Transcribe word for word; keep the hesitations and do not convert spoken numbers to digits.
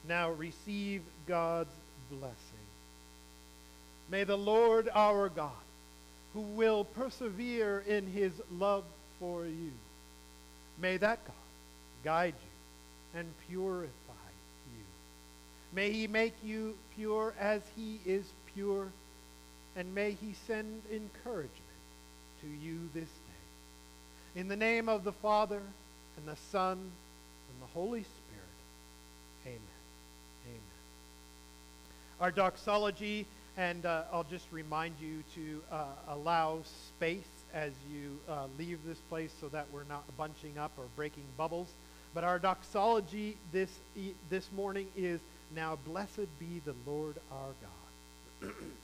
Now receive God's blessing. May the Lord our God, who will persevere in his love for you, may that God guide you and purify you. May he make you pure as he is pure, and may he send encouragement to you this day. In the name of the Father, and the Son, and the Holy Spirit, amen. Amen. Our doxology, and uh, I'll just remind you to uh, allow space as you uh, leave this place so that we're not bunching up or breaking bubbles. But our doxology this, e- this morning is, now blessed be the Lord our God.